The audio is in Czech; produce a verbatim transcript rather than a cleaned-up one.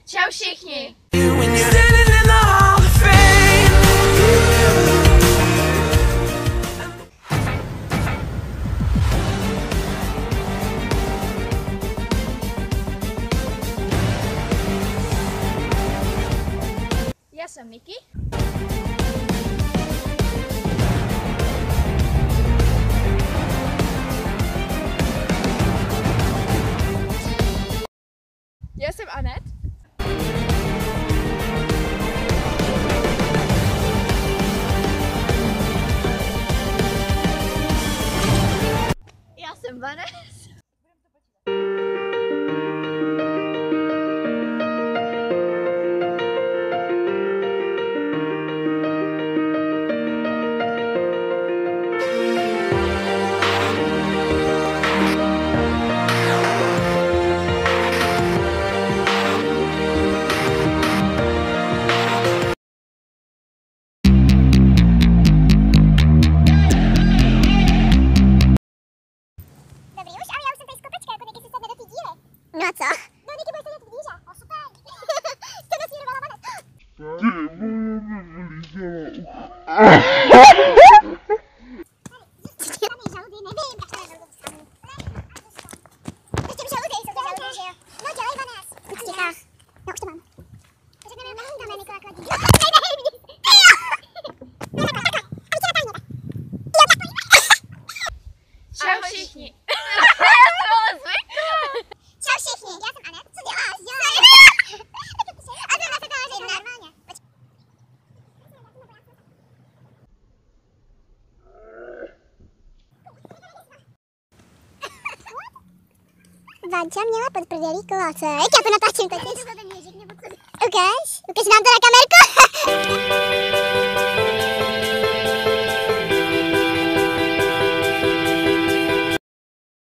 Čau všichni. Já jsem Niky. Já jsem Anet. Já jsem Vanessa. No a co? No, Niky bude sedět v díře. No super. Jste nasměrovala Vanessa. Tady žaludy, nevím, jak to je žaludy samý. Ještě žaludy, jsou to žaludy, že jo? No dělej Vanessa. Buď tichá. No už to mám. Řekneme, nehlídáme Nikola Kladí. Čau všichni. Čau všichni, já jsem Anet. Co děláš? Děláš? A to na to že normálně. Vanča měla pod prdělí koláček. Já to natáčím teď. Ukáž? Ukáž nám to na kamerku.